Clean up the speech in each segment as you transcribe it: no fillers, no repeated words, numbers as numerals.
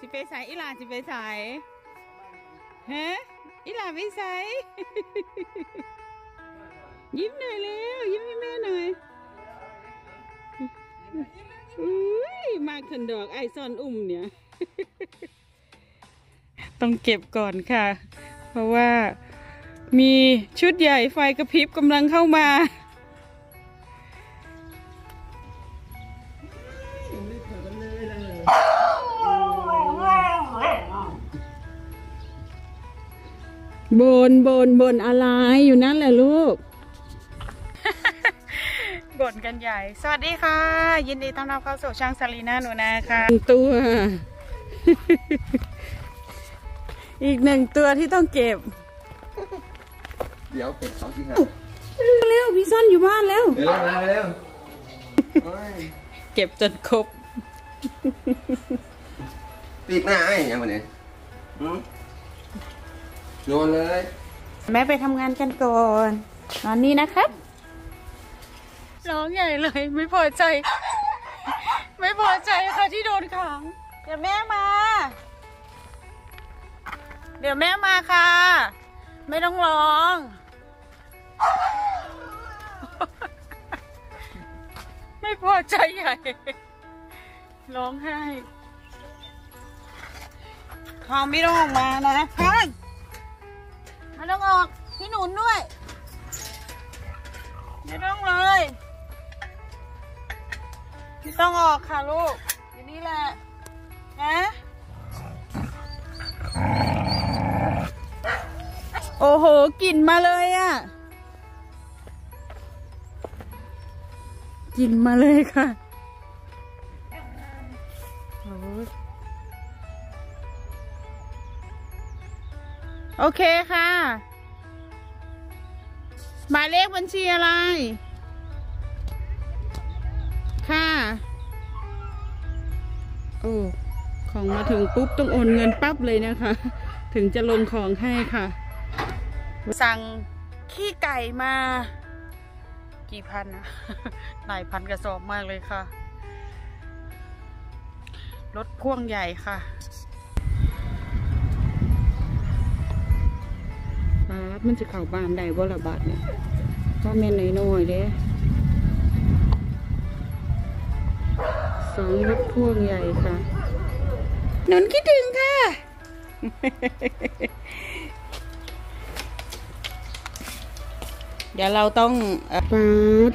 ไปใส่อีหลาสิไปใส่ฮะอีหลาไปใส่ ยิ้มหน่อยเร็วยิ้มให้แม่หน่อยมากขันดอกไอซอนอุ้มเนี่ย ต้องเก็บก่อนค่ะเพราะว่ามีชุดใหญ่ไฟกระพริบกำลังเข้ามาบ่นอะไรอยู่นั่นแหละลูก บ่นกันใหญ่สวัสดีค่ะยินดีต้อนรับเข้าสู่ช่างซาลีน่าหนูนาค่ะตัว อีก1 ตัวที่ต้องเก็บเดี๋ยวเก็บ2 ทีครับเร็วพี่ซ่อนอยู่บ้านแล้วเร็วมาเร็วเก็บจนครบปีกหน้าไอ้ยังวันนี้โยนเลยแม่ไปทำงานกันก่อนตอนนี้นะครับร้องใหญ่เลยไม่พอใจค่ะที่โดนขังเดี๋ยวแม่มาค่ะไม่ต้องร้องไม่พอใจใหญ่ร้องไห้ทองไม่ต้องออกมานะทองไม่ต้องออกพี่หนุนด้วยไม่ต้องเลยไม่ต้องออกค่ะลูกทีนี้แหละนะโอ้โหกลิ่นมาเลยอ่ะกลิ่นมาเลยค่ะโอเคค่ะหมายเลขบัญชีอะไรค่ะโอ้ของมาถึงปุ๊บต้องโอนเงินปั๊บเลยนะคะถึงจะลงของให้ค่ะสั่งขี้ไก่มากี่พันนะ หลายพันกระสอบมากเลยค่ะรถพ่วงใหญ่ค่ะมันจะเข้าบ้านได้บ่ละบาทเนี่ยก็แม่นน้อยๆเด้2 รถพ่วงใหญ่ค่ะหนุนคิดถึงค่ะ เดี๋ยวเราต้องปัด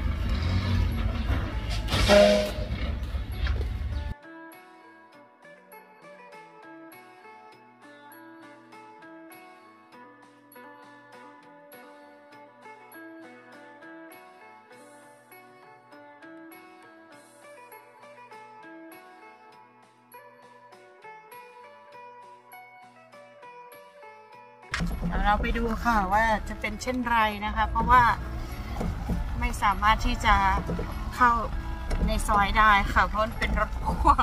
เราไปดูค่ะว่าจะเป็นเช่นไรนะคะเพราะว่าไม่สามารถที่จะเข้าในซอยได้ค่ะเพราะมันเป็นรถพ่วง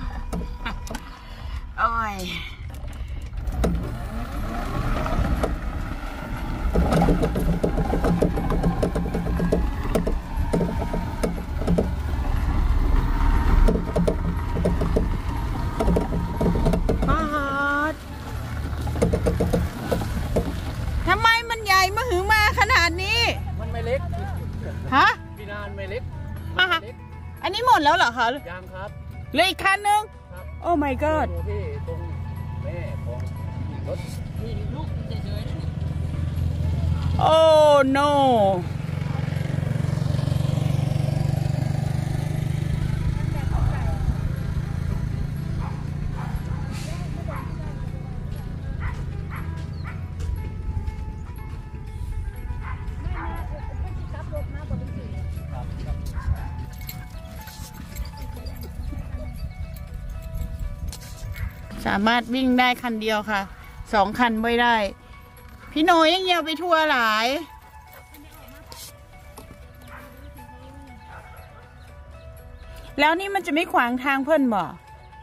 โอ้ยทำไมมันใหญ่มาหือมาขนาดนี้มันไม่เล็กฮะพี่นานไม่เล็กอันนี้หมดแล้วเหรอคะยังครับเหลืออีกคันนึงโอ้ my god ที่ตรงแม่ของรถนี่ลูกเฉยๆโอ้ noสามารถวิ่งได้คันเดียวค่ะ2 คันไม่ได้พี่โนยังเยียวไปทัวร์หลายแล้วนี่มันจะไม่ขวางทางเพิ่นบ่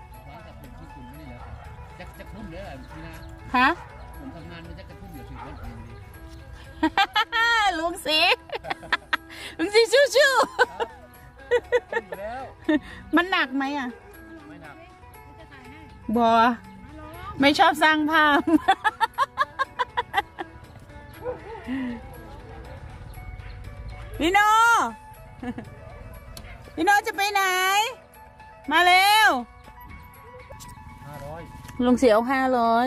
ฮะผมทำงานมันจะกระทุ่มอยู่ที่รถลุงสีชู้ๆมันหนักไหมอ่ะไม่หนักบอไม่ชอบสร้างภาพ พี่โน พี่โนจะไปไหน มาเร็ว 500 ลุงเสียว500 300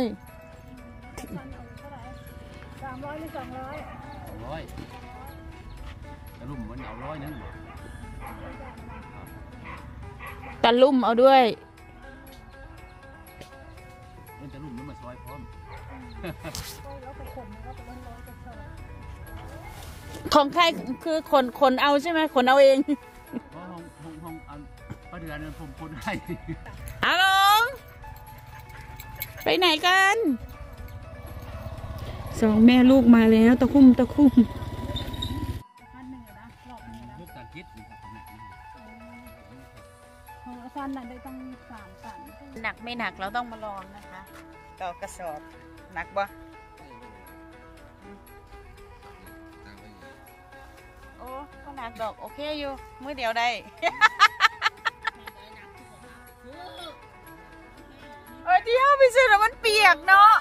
หรือ 200 200แต่ลุ่มมันเอา100นึงตะลุ่มเอาด้วยมันจะลุ่มมันมาซอยพร้อมแล้วก็ขนแล้วก็ร้อยกระสอบของใครคือคนเอาใช่ไหมคนเอาเองเพราะห้องอันป้าเดือนนั้นผมคนให้อาลงไปไหนกันสองแม่ลูกมาแล้วตะคุ่ม 1,000นะรอบนี้นะลูกตาคิดนี่ครับขนาดนี้ของสั้นน่ะได้ต้อง3 ตันหนักไม่หนักเราต้องมาลองนะคะต่อกระสอบหนักบ่โอ้ก็หนักดอกโอเคอยู่มื้อเดียวได้ ที่เขาไปซื้อแล้วมันเปียกเนาะ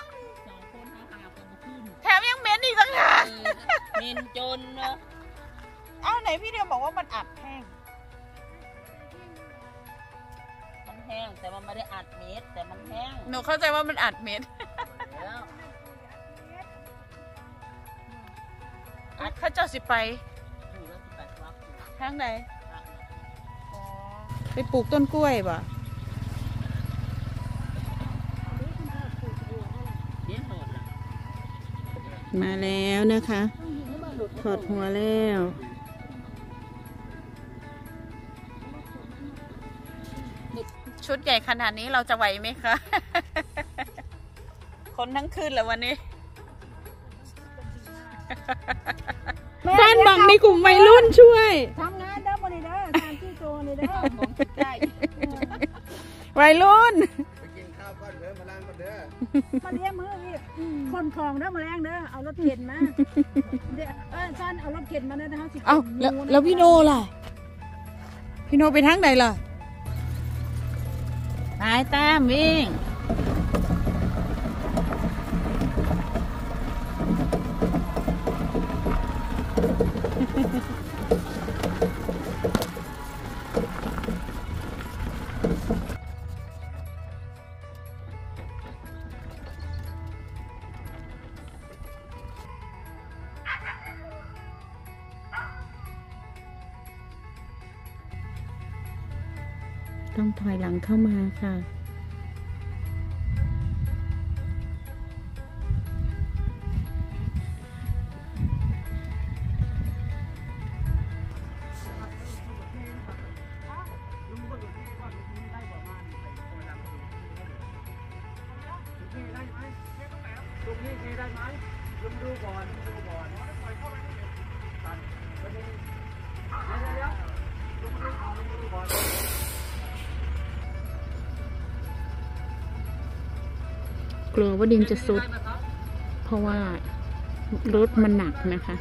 แถมยังเหม็นอีกต่างหากเหม็นจนเนาะอ้าวไหนพี่เดียวบอกว่ามันอัดแห้งมันแห้งแต่มันไม่ได้อัดเม็ดแต่มันแห้งหนูเข้าใจว่ามันอัดเม็ดอัดเขาเจ้าสิไปอยู่แล้วสิ8 วักทางไหนไปปลูกต้นกล้วยป่ะเดี๋ยวโหดละมาแล้วนะคะถอดหัวแล้วชุดใหญ่ขนาดนี้เราจะไหวไหมคะ คนทั้งคืนแล้ววันนี้ บ้านบังมีกลุ่มวัยรุ่นช่วยทำงานเด้อบ่นี่เด้อทานที่โตนี่เด้อของใกล้วัยรุ่นไปกินข้าวก่อนเด้อมาล้างก่อนเด้อมาเลี้ยงมือพี่คนของเด้อมาแรงเด้อเอารถเข็นมาเดี๋ยวสั้นเอารถเข็นมาเด้อนะคะสิเอ้าแล้วพี่โนล่ะ พี่โนไปทางไหนล่ะนายแต้มวิ่งต้องถอยหลังเข้ามาค่ะกลัวว่าดินจะซุดเพราะว่ารถมันหนักนะคะ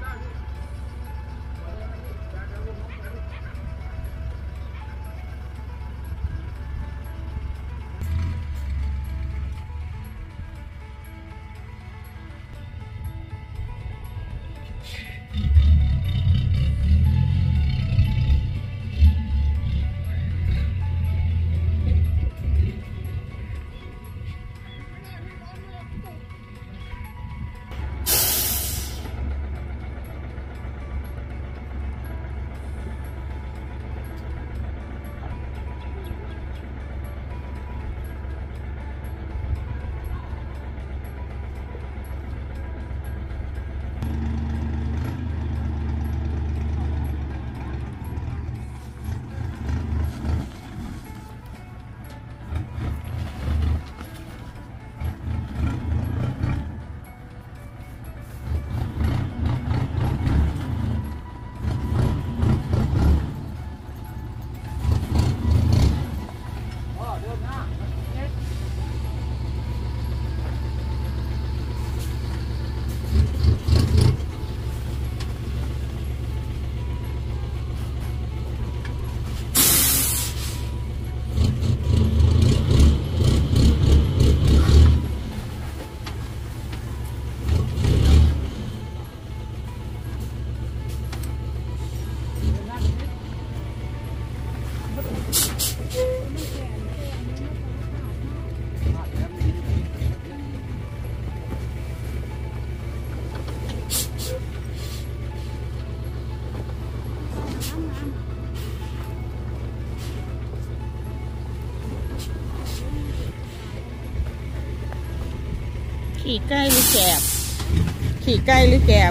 ขี่ใกล้หรือแกบขี่ใกล้หรือแกบ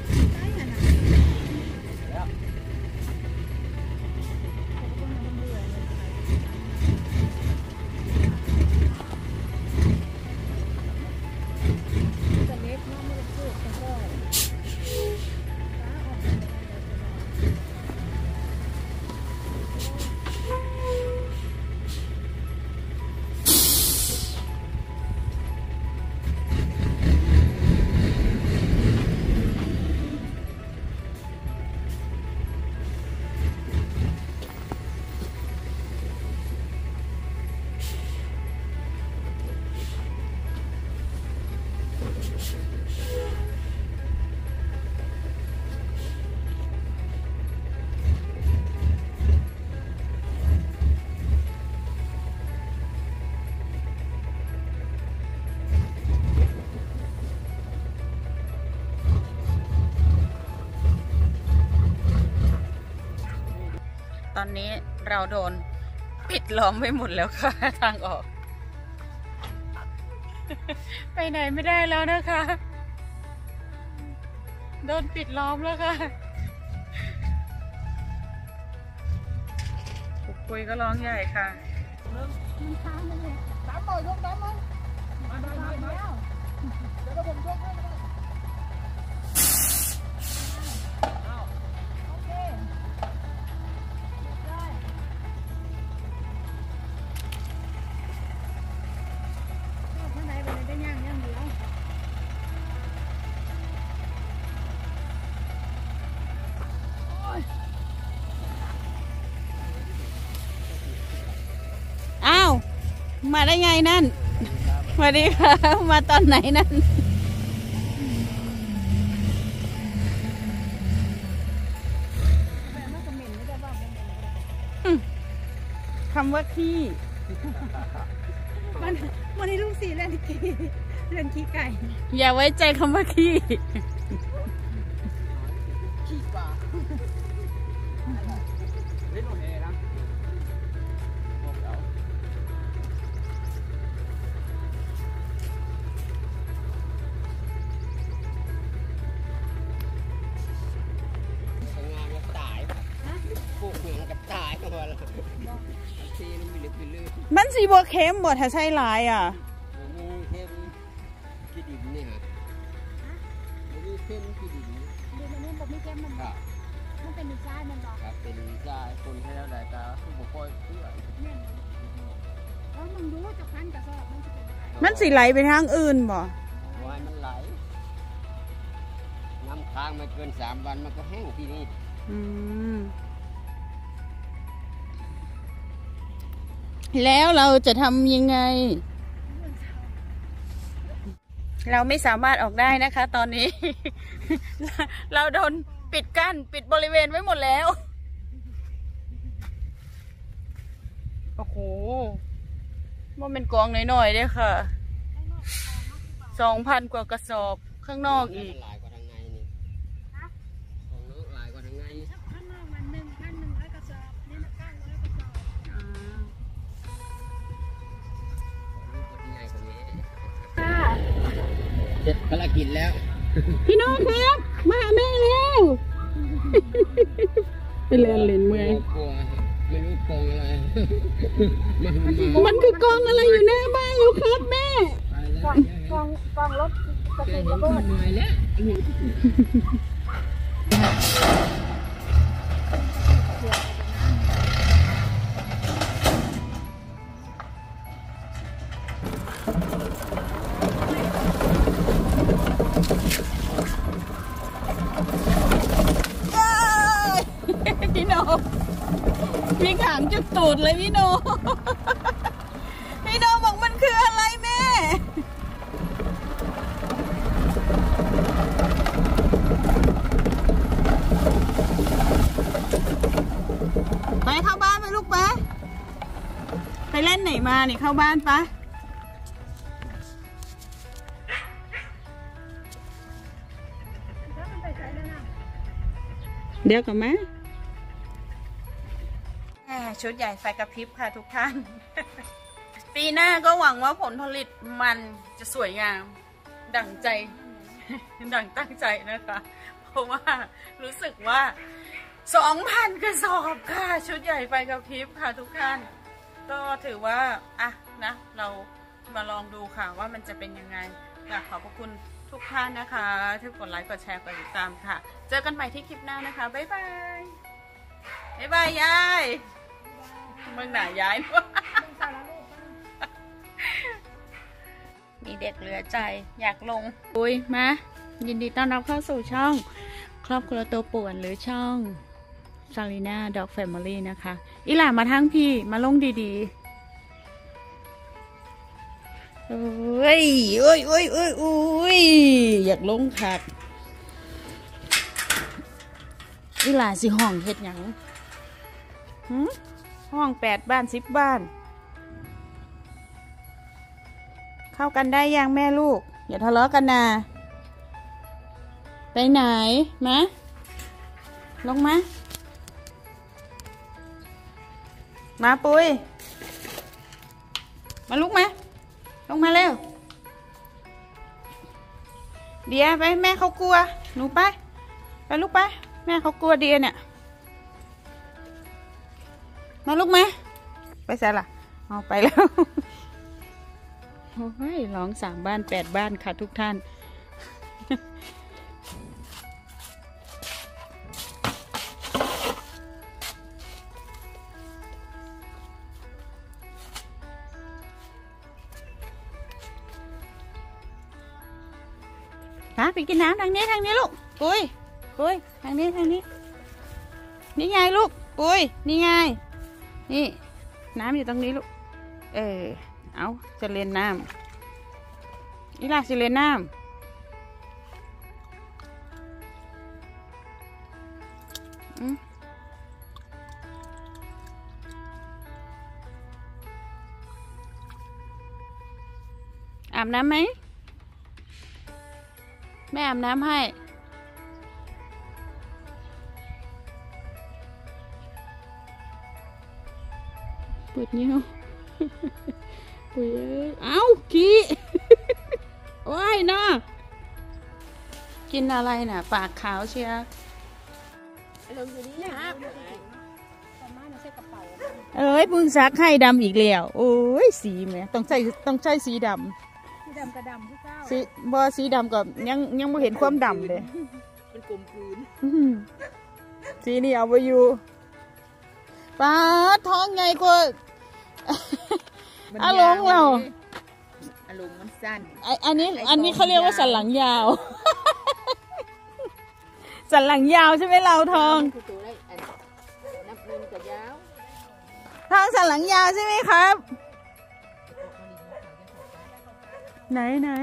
ตอนนี้เราโดนปิดล้อมไว้หมดแล้วค่ะทางออก ไปไหนไม่ได้แล้วนะคะ โดนปิดล้อมแล้วค่ะปุกปุยก็ร้องใหญ่ค่ะมันค้างเลยตามต่อยกตามมันมาแล้วเดี๋ยวผมยกให้โอเคได้ข้างในเป็นได้ย่างเดียวอ้าวมาได้ไงนั่นสวัสดีค่ะมาตอนไหนนั่นคำว่าขี้วันนี้ลูกสี่เล่นขี้ไก่อย่าไว้ใจคำว่าขี้ป่าเล่นโอเคนะมันสีบัวเข้มบ่ถ้าใช่ลายอ่ะมีเข้มกี่ดินนี่ฮะมีเข้มกี่ดินดูมันนี่บอกมีเข้มมันบอกมันเป็นทรายมันบอกครับเป็นทรายคนให้แล้วได้ตาผู้ปกครองเพื่อแล้วมึงดูจะพันกระสอบมันสีไหลไปทางอื่นบ่วายมันไหลน้ำค้างไม่เกิน3 วันมันก็แห้งที่นี่แล้วเราจะทำยังไงเราไม่สามารถออกได้นะคะตอนนี้ เราโดนปิดกั้นปิดบริเวณไว้หมดแล้วโอ้โหมันเป็นกองหน่อยๆด้วยค่ะ 2,000 กว่ากระสอบข้างนอกอีกหลายกว่าทางในนี่ของนอกหลายกว่าทางในข้างนอกมัน1,100 กระสอบนี่มัน900 กระสอบเสร็จภารกิจแล้วพี่น้องครับมาหาแม่แล้วไปเล่นเล่นเมื่อยกลัวไม่รู้กองอะไรมันคือกองอะไรอยู่หน้าบ้านแล้วครับแม่กองรถกระสุนระเบิดหน่อยแล้วพี่โนมีขางจุดตูดเลยพี่โนพี่โนบอกมันคืออะไรแม่ไปเข้าบ้านไปลูกไปเล่นไหนมานี่เข้าบ้านปะเดี๋ยวก่อนไหมชุดใหญ่ไฟกระพริบค่ะทุกท่าน ปีหน้าก็หวังว่าผลผลิตมันจะสวยงามดั่งใจ ดั่งตั้งใจนะคะ เพราะว่ารู้สึกว่า 2,000 กระสอบค่ะ ชุดใหญ่ไฟกระพริบค่ะทุกท่าน ก็ถือว่าอ่ะนะเรามาลองดูค่ะว่ามันจะเป็นยังไงอยากขอบพระคุณทุกท่านนะคะที่กดไลค์กดแชร์กดติดตามค่ะ เจอกันใหม่ที่คลิปหน้านะคะบ๊ายบายบ๊ายบายยายเมืองไหนยายวะมีเด็กเหลือใจอยากลงปุ้ยมายินดีต้อนรับเข้าสู่ช่องครอบครัวตัวป่วนหรือช่องซาลีน่าด็อกแฟมิลี่นะคะอีหล่ามาทั้งพี่มาลงดีๆเอ้ยอยากลงคักอีหล่าสิห้องเฮ็ดหยังห้อง8 บ้าน 10 บ้านเข้ากันได้ยังแม่ลูกอย่าทะเลาะกันนะไปไหนมาลงมาปุ้ยมาลุกมาลงมาเร็วเดียไปแม่เขากลัวหนูไปลูกไปแม่เขากลัวเดียเนี่ยมาลุกมาไปใส่ละเอาไปแล้วโอ้ยร้อง3 บ้าน 8 บ้านค่ะทุกท่านไปกินน้ำทางนี้ลูกปุ้ยทางนี้นี่ไงลูกปุ้ยนี่ไงนี่น้ำอยู่ตรงนี้ลูกเอาจะเล่นน้ำอีหล่าจะเล่นน้ำอาบน้ำไหมแม่อาบน้ำให้ปวดเงี้ยวปุ้ยเอ้าขี้ว้ายนะกินอะไรน่ะปากขาวเชียเอ้ยพึ่งซักให้ดำอีกแล้วโอ้ยสีแม่ต้องใช้สีดำกระดำที่เจ้าสีดำกับยังไม่เห็นความดำเลยเป็นกลมกลืนสีนี่เอาไปอยู่ป้าท้องไงกว่าอารมณ์เราอารมณ์มันสั้นอันนี้เขาเรียกว่าสันหลังยาวสันหลังยาวใช่ไหมเราทองทองสันหลังยาวใช่ไหมครับไหน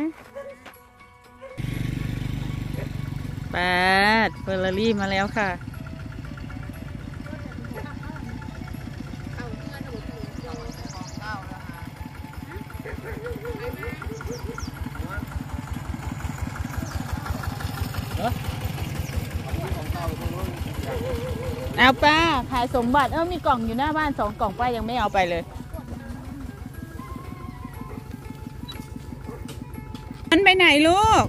8 เฟอร์รารี่มาแล้วค่ะเอาป้าขายสมบัติมีกล่องอยู่หน้าบ้าน2 กล่องป้ายังไม่เอาไปเลยมันไปไหนลูก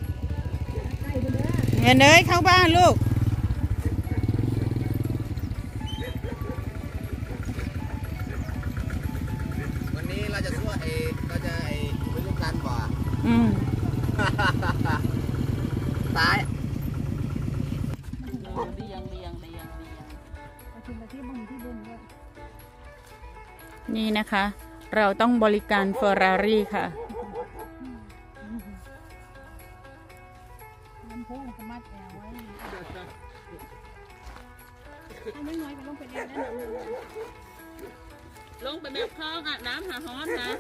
เงินเลยเข้าบ้านลูกวันนี้เราจะช่วยเราจะไปลูกกันบ่ตายเรียงนี่นะคะเราต้องบริการเฟอร์รารี่ค่ะลงไปแบบคลองอาบน้ำหาฮ้อนนะ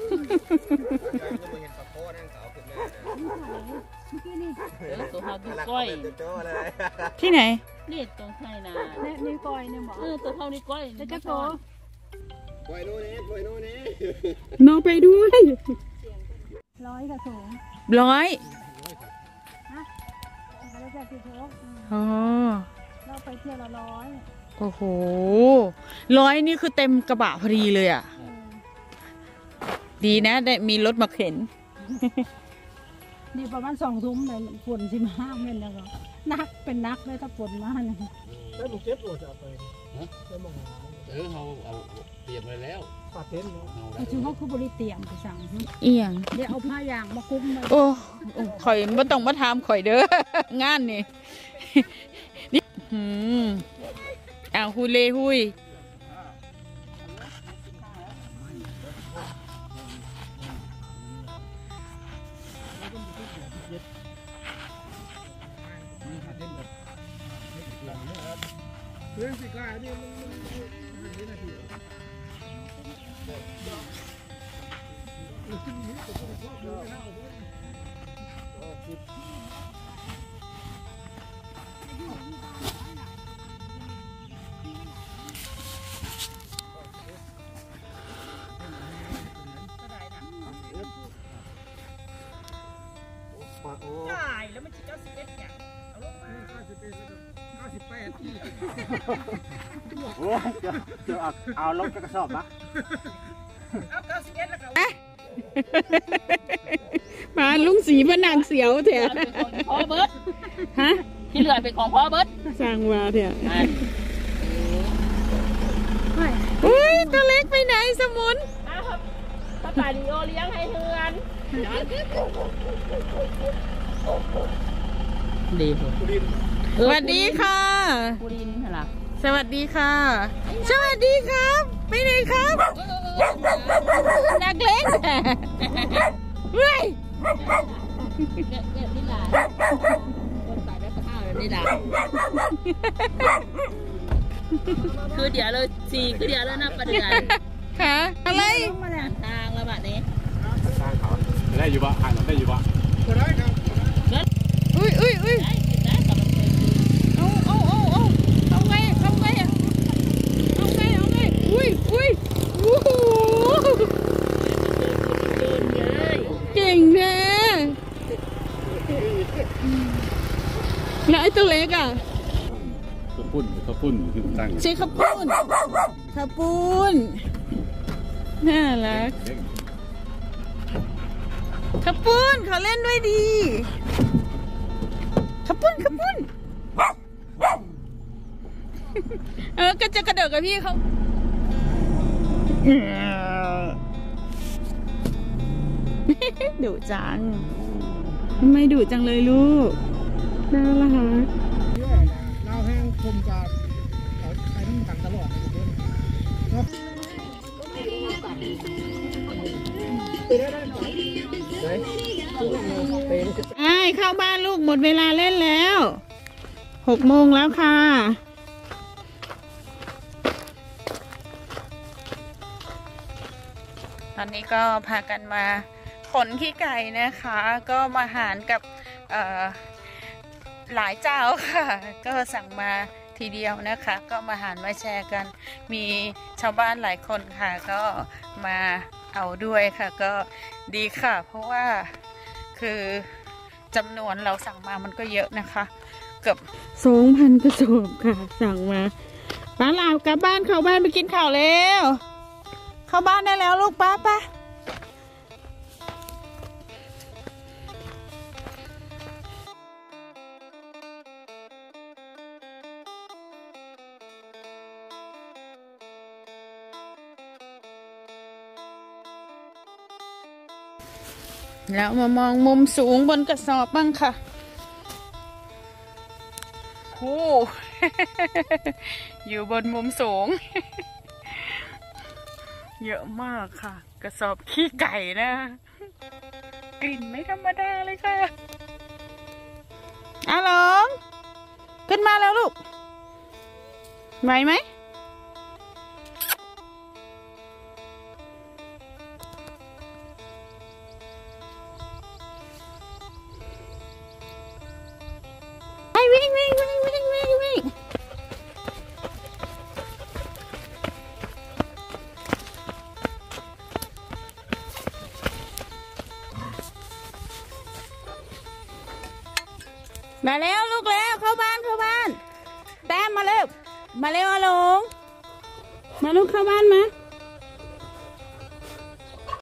ตัวเขาดูก้อยที่ไหนนี่ตรงไทยนานี่ก้อยเนี่ยหมอตัวเขานี่ก้อยแล้วก็ตัวปล่อยโน่นนี่น้องไปด้วย 100กับสูง 100 แล้วจะติดโต๊ะเราไปเที่ยวละ100 โอ้โห100นี่คือเต็มกระบะพอดีเลยอ่ะดีนะได้มีรถมาเข็นนี่ประมาณ2 ทุ่มเลยฝนสิมาเม่นแล้วก็นักเป็นนักเลยถ้าฝนมาเนี่ยแล้วลูกเก็บตัวจะเอาไปแล้วมองเขาเอาเตรียมไว้แล้วปาเต้นเนาะแต่ถึงเขาคือบริเตรียมไปสั่งเอียงเดี๋ยวเอาผ้ายางมาคุ้มมาโอ้ข่อยบ่ต้องมาถามข่อยเด้องานนี่ นี่ฮุเลหุยเรื่องสิกาเนี่ยมันไม่นาทีใช่แล้วมันจะเจ้าสิบเอ็ดอย่างเอาลงมาโอ้ยจะเอาลงกระสอบปะเอาเก้าสิบเอ็ดแล้วก็มาลุงสีพนังเสียวเถอะเป็นของพ่อเบิร์ดฮะที่เหลือเป็นของพ่อเบิร์ดสร้างว่าเถอะไม่อุ้ยตัวเล็กไปไหนสมุนครับป้าป่าดิโอเลี้ยงให้เฮือนดีผมสวัสดีค่ะปูรินเหรอสวัสดีค่ะ สวัสดีครับไปไหนครับนักเล่นเฮ้ยนี่ล่ะคนตายได้ข้าวนี่ล่ะคือเดี๋ยวเลย4คือเดี๋ยวแล้วนะประเดี๋ยวค่ะอะไรลงมาแล้วทางแล้วบัดนี้ได้อยู่ปะอ่านได้อยู่ปะก็ได้ครับอุ้ยได้กับมันเป็นเอาไงเอาไงอุ้ยโอ้โหเดินเลยเก่งแน่แล้วไอ้ตัวเล็กอ่ะข้าวปุ้นคือตั้งใช้ข้าวปุ้นน่ารักข้าวปุ้นเขาเล่นด้วยดีข้าวปุ้นก็จะกระโดดกับพี่เขาดุจังทำไมดุจังเลยลูกน่ารักเราแห้งคมกับเขาใช้น้ำกันตลอดเลยทุกคนเข้าบ้านลูกหมดเวลาเล่นแล้ว6 โมงแล้วค่ะตอนนี้ก็พากันมาขนขี้ไก่นะคะ ก็มาหารกับหลายเจ้าค่ะ ก็สั่งมาทีเดียวนะคะ ก็มาหารมาแชร์กันมีชาวบ้านหลายคนค่ะ ก็มาเอาด้วยค่ะ ก็ดีค่ะ เพราะว่าคือจำนวนเราสั่งมามันก็เยอะนะคะเกือบ2,000 กระสอบค่ะสั่งมาป้าลาวกลับบ้านเข้าบ้านไปกินข้าวแล้วเข้าบ้านได้แล้วลูกป้าแล้วมามองมุมสูงบนกระสอบบ้างค่ะโอ้ อยู่บนมุมสูง เยอะมากค่ะกระสอบขี้ไก่นะกลิ่นไม่ธรรมดาเลยค่ะอาหลงขึ้นมาแล้วลูกไหวไหมวิ่งมาแล้วลูกแล้วเข้าบ้านแต้มมาเร็วอาหลงมาลูกเข้าบ้านมา